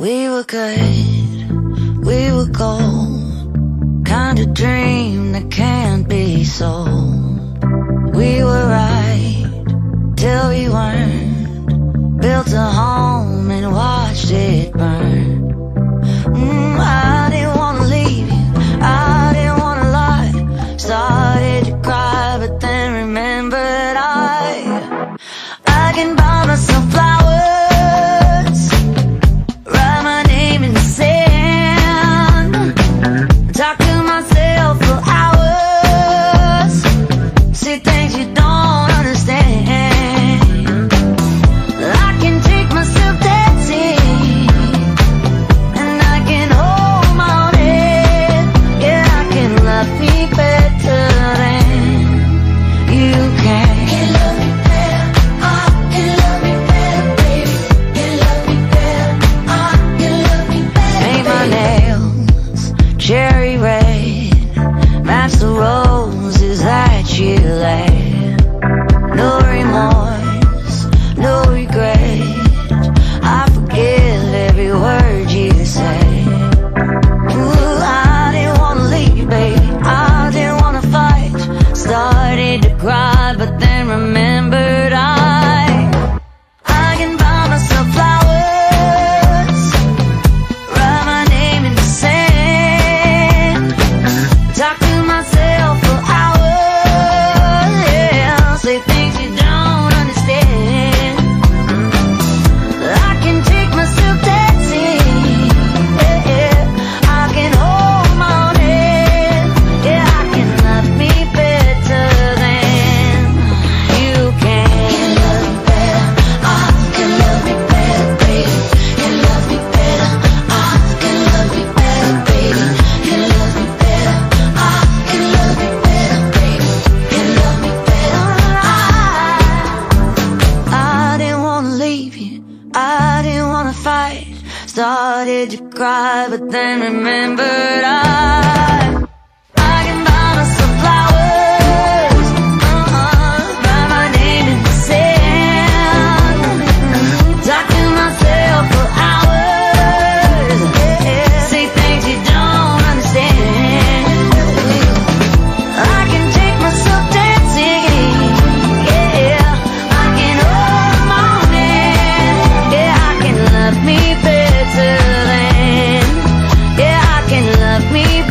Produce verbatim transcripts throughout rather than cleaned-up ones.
We were good, we were gold, kind of dream that can't be sold. We were right till we weren't, built a home and watched it burn. mm, I didn't wanna leave you, I didn't wanna lie. Started to cry but then remembered I I can buy myself flowers, talk to myself for hours, say things you don't understand. I can take myself dancing, and I can hold my own head. Yeah, I can love me better than you can. Can love me better, I can love me better, baby. Can love me better, I can love me better. Paint my nails cherry red, match the roses that you laid. No remorse, no regret, I forgive every word you say. Ooh, I didn't wanna leave, baby, I didn't wanna fight. Started to cry but then remembered I I can buy myself flowers, write my name in the sand, talk to myself for hours, yeah, say things you don't understand. I can take myself dancing, yeah, yeah. I can hold my own head, yeah, I can love me better than you can. Can love me better, I can love me better, baby. Can love me better, I can love me better, baby. Can love me better, I can love me better, baby. Can love me better, I I didn't wanna leave you, I didn't wanna fight. Started to cry but then remembered I I can buy myself flowers, uh-uh, write my name in the sand, talk to myself for hours, yeah, say things you don't understand. I can take myself dancing, yeah, I can hold my own hand, yeah, I can love me better than, yeah, I can love me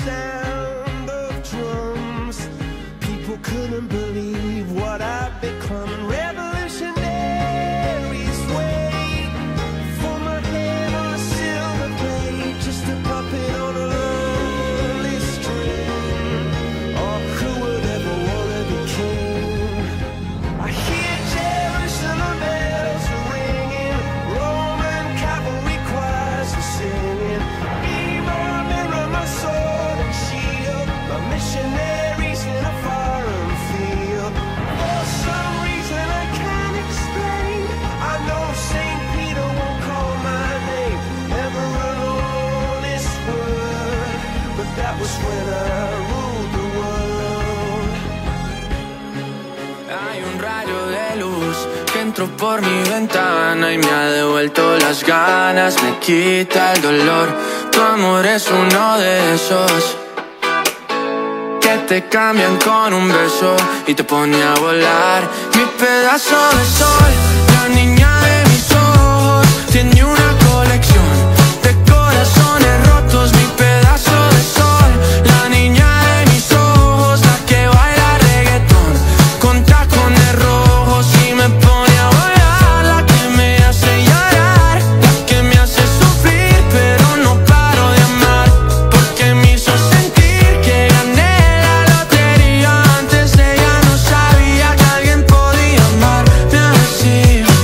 sound of drums. People couldn't believe what I'd become. Revolutionaries wait for my head on a silver plate, just a puppet on a lonely string. Oh, who would ever wanna be king? I hear Jerusalem bells ringing, Roman cavalry choirs are singing. Be my mirror, my sword and shield, my missionaries in a foreign field. For some reason I can't explain, I know Saint Peter won't call my name ever alone this world, but that was when I ruled the world. Hay un rayo de luz que entró por mi ventana y me ha devuelto las ganas, me quita el dolor. Tu amor es uno de esos que te cambian con un beso y te pone a volar. Mi pedazo de sol, la niña de mis ojos, tiene una colección de corazones rotos. Mi pedazo de sol, la niña de mis ojos, la que baila reggaetón con tacones rojos y me pone a volar. La que me hace llorar, la que me hace sufrir, pero no paro de amar, porque me hizo sentir que gané la lotería. Antes ella no sabía que alguien podía amarme así.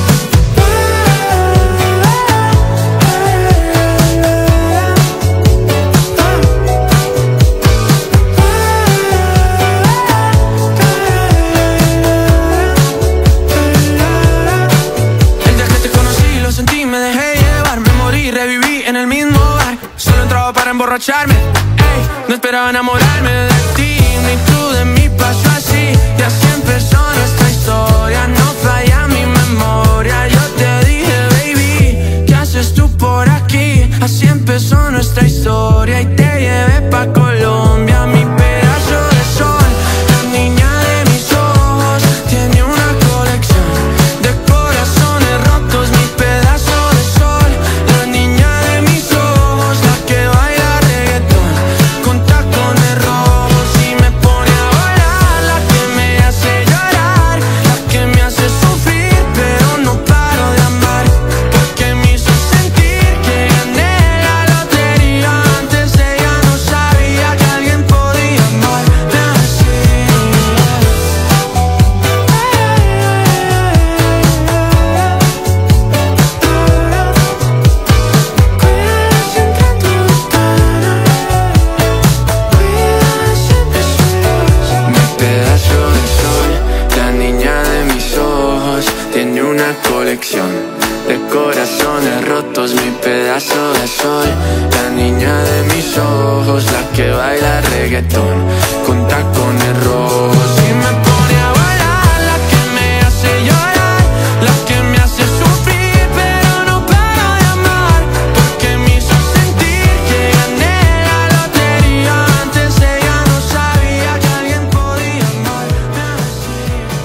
El día que te conocí lo sentí, me dejé llevar, me morí, reviví en el mismo bar. Solo entraba para emborracharme, ey, no esperaba enamorarme de ti, ni tú de mí. Pasó así y así empezó nuestra historia. No falla mi memoria. Yo te dije, baby, ¿qué haces tú por aquí? Así empezó nuestra historia y te llevé pa' Colombia. Mi pedazo de sol, la niña de mis ojos, tiene una colección de corazones rotos. Mi pedazo de sol, la niña de mis ojos, la que baila reggaetón con tacones rojos y me pone a volar. La que me hace llorar, la que me hace sufrir, pero no paro de amar, porque me hizo sentir que gané la lotería. Antes ella no sabía que alguien podía amarme así. Mi pedazo de sol, la niña de mis ojos, tiene una colección de corazones rotos. Mi pedazo de sol, la niña de mis ojos, la que baila reggaetón con tacones rojos y me pone a volar. La que me hace llorar, la que me hace sufrir, pero no paro de amar, porque me hizo sentir que gané la lotería. Antes ella no sabía que alguien podía amarme así.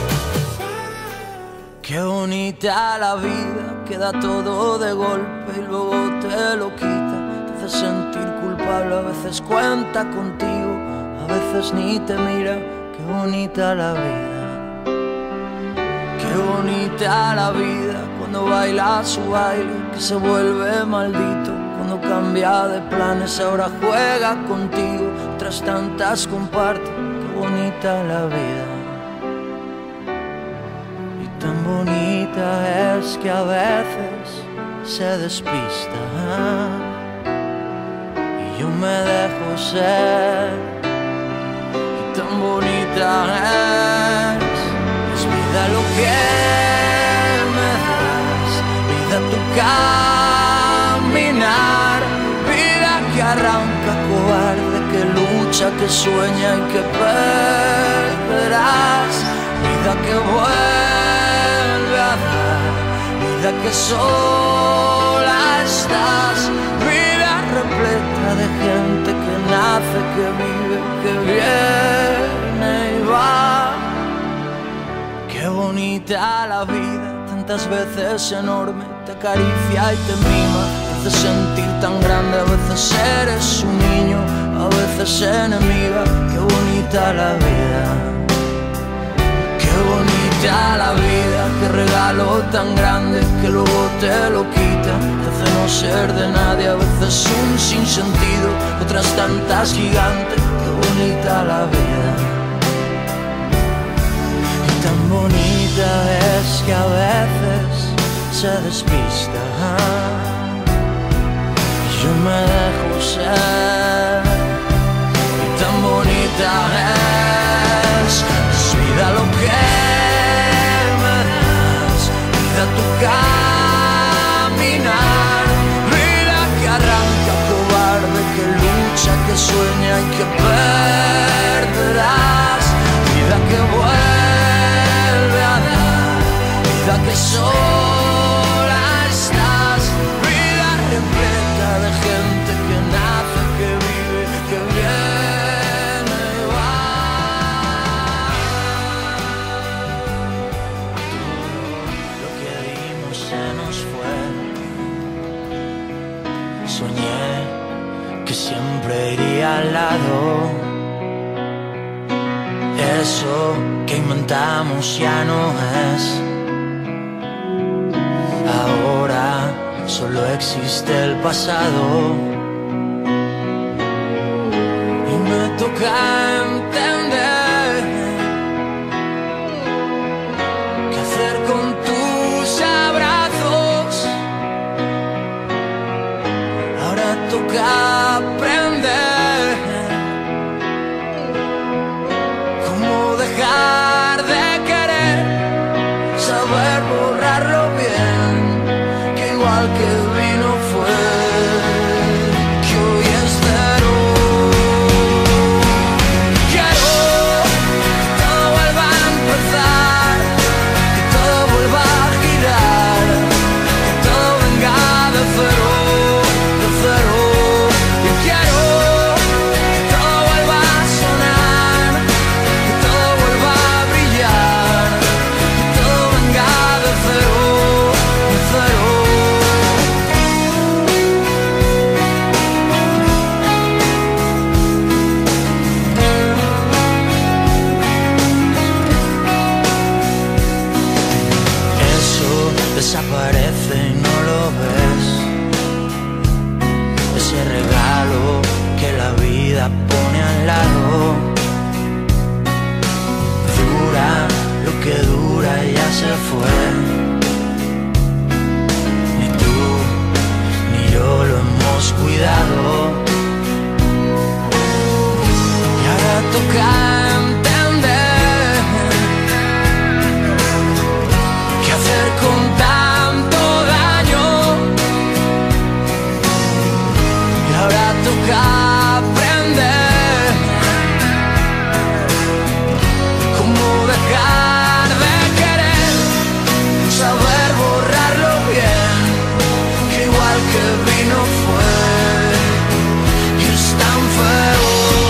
Qué bonita la vida, que da todo de golpe y luego te lo quita. Te hace sentir culpable, a veces cuenta contigo, a veces ni te mira. Qué bonita la vida, qué bonita la vida, cuando baila su baile que se vuelve maldito, cuando cambia de planes ahora juega contigo, tras tantas comparte. Qué bonita la vida. Tan bonita es que a veces se despista y yo me dejo ser. Y tan bonita es, es vida lo que me das, vida tu caminar, vida que arranca cobarde, que lucha, que sueña y que perderás, vida que vuelve a dar, vida que sola estás, vida repleta de gente que nace, que vive, que viene y va. Qué bonita la vida, tantas veces enorme, te acaricia y te mima, te hace sentir tan grande, a veces eres un niño, a a veces enemiga. Qué bonita la vida, qué bonita la vida, qué regalo tan grande que luego te lo quita. Te hace no ser de nadie, a veces un sinsentido, otras tantas gigantes. Qué bonita la vida, y tan bonita es que a veces se despista. Yo me dejo ser, y tan bonita es, es vida lo que me das, vida tu caminar, vida que arranca, cobarde, que lucha, que sueña y que perderás, vida que vuelve a dar, vida que sola estás, vida repleta de gente que nace, que vive, que viene y va. Todo lo que dimos se nos fue. Soñé que siempre iría al lado. Eso que inventamos ya no es. Ahora solo existe el pasado y me toca entender qué hacer con tus abrazos. Ahora toca aprender cómo dejar de querer, saber borrarlo bien, igual que vino fue, que hoy es cero. Quiero que todo vuelva a empezar, que todo vuelva a girar, que todo venga de cero, de cero. Yo quiero que todo vuelva a sonar, que todo vuelva a brillar, que todo venga de cero, de cero. Desaparece y no lo ves, ese regalo que la vida pone al lado. Dura lo que dura y ya se fue. Ni tú ni yo lo hemos cuidado, y ahora toca entender qué hacer con tanto daño, y ahora toca aprender cómo dejar de querer, saber borrarlo bien, que igual que vino fue, y es tan feo.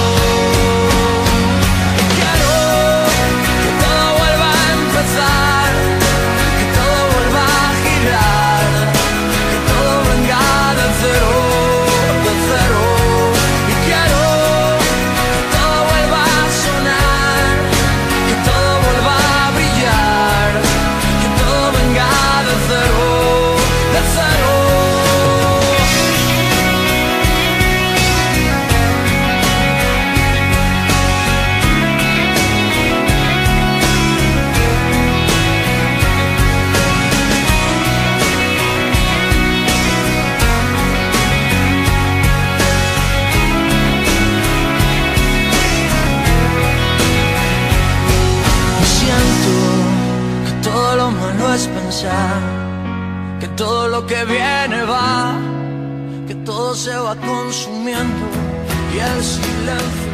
Quiero que todo vuelva a empezar, que todo vuelva a girar, que todo venga de cero, de cero. Y quiero que todo vuelva a sonar, que todo vuelva a brillar, que todo venga de cero, de cero. Siento que todo lo malo es pensar que todo lo que viene va, que todo se va consumiendo y el silencio